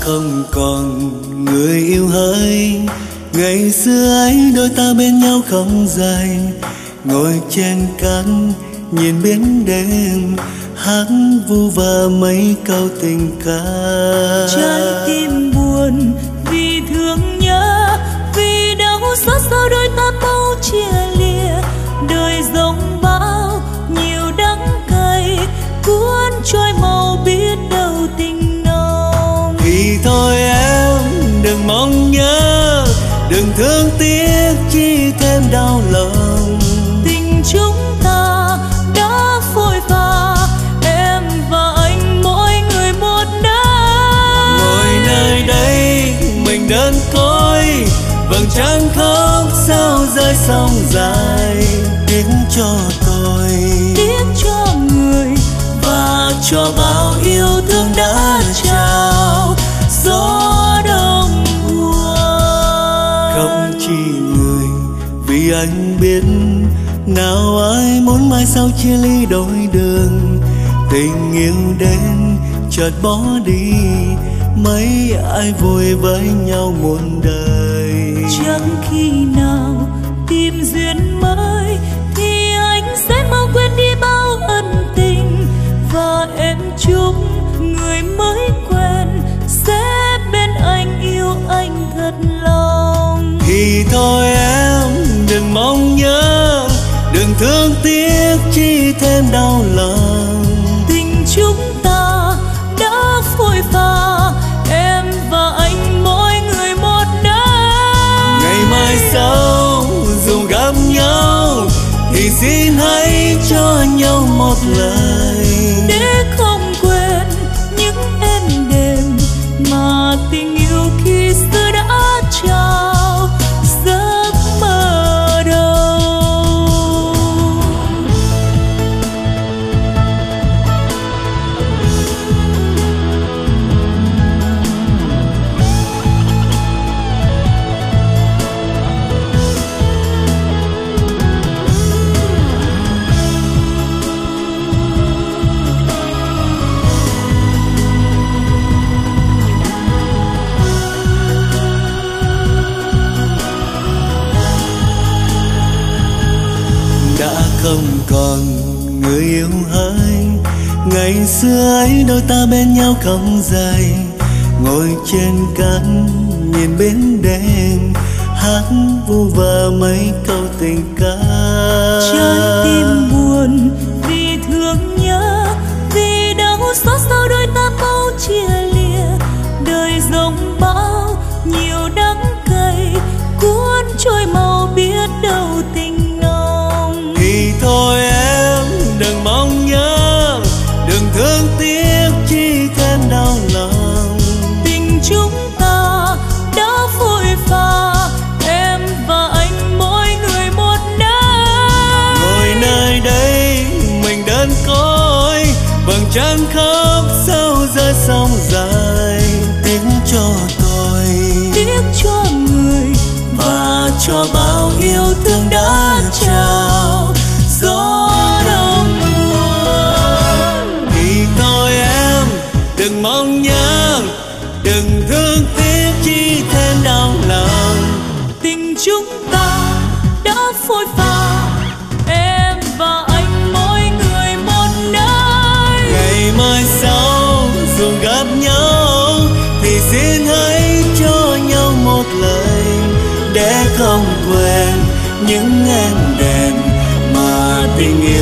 không còn người yêu hỡi. Ngày xưa ấy đôi ta bên nhau không dài, ngồi trên cát nhìn biển đêm, hát vu vơ mấy câu tình ca. Trái tim buồn vì thương nhớ, vì đau xót sao đôi ta mau chia lìa. Đời dòng bão nhiều đắng cay, cuốn trôi màu biết đâu tình nồng. Thì thôi em đừng mong nhớ, đừng thương tiếc chi thêm đau lòng. Tình chúng ta đã phôi pha, em và anh mỗi người một nơi. Ngồi nơi đây mình đơn côi, vầng trăng khóc sao rơi sông dài. Tiếc cho tôi, tiếc cho người, và cho bao yêu thương đã trao. Gió đông buồn không chỉ người, vì anh biết nào ai muốn mai sau chia ly đôi đường. Tình yêu đến chợt bỏ đi, mấy ai vui với nhau muôn đời. Chẳng khi nào tìm duyên mới thì anh sẽ mau quên đi bao ân tình. Và em chúc người mới quen sẽ bên anh, yêu anh thật lòng. Thì thôi em đừng mong nhớ, đừng thương tiếc chi thêm đau lòng. Tình chúng ta đã phôi pha, em và anh mỗi người một nơi. Ngày mai sau dù gặp nhau thì xin hãy cho nhau một lời, để không quên những êm đềm mà tình yêu khi xưa đã trao giấc mơ đầu. Đã không còn người yêu hỡi. Ngày xưa ấy đôi ta bên nhau không dài, ngồi trên cát nhìn biển đêm, hát vu vơ mấy câu tình ca. Trái tim buồn vì thương nhớ, vì đau xót sao đôi ta mau chia lìa. Đời dòng bão nhiều đắng cay, cuốn trôi màu biết đâu tình nồng. Thì thôi em đừng mong nhớ, đừng thương tiếc chi thêm đau lòng. Tình chúng ta đã phôi pha, em và anh mỗi người một nơi. Ngồi nơi đây mình đơn côi, vầng trăng khóc sao rơi sông dài. Tiếc cho tôi, tiếc cho người, và cho bao yêu thương đã trao. Gió đông buồn thì thôi em đừng mong nhớ, đừng thương tiếc chi thêm đau lòng. tình chúng ta đã phôi pha, em và anh mỗi người một nơi. Ngày mai sau dù gặp nhau thì xin hãy cho nhau một lời, để không quên những êm đềm mà tình yêu